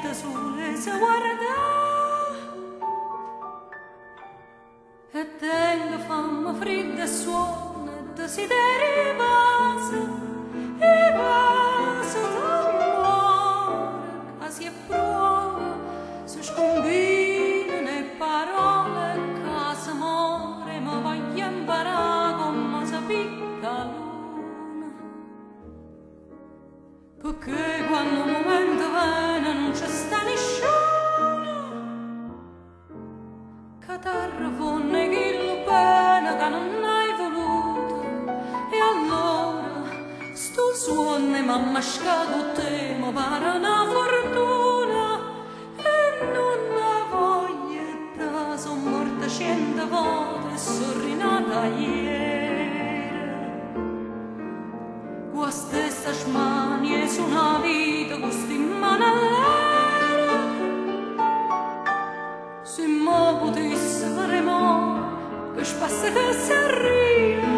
da sole se guarda e tengo fame fredda e suona e desideri passa e passa d'amore che si è prova si scombinano le parole che si muore ma voglio imparare come si picca l'una perché quando un momento viene non c'è sta nessuno che t'arrafonne chi lo bene che non hai voluto e allora sto suono mi ha mascato te mi pare una fortuna e non la voglio da son morta 100 volte e son rinata ieri queste sta smanie su una vita questa in mano all'era se mo potesse fare mo che spassa che si arriva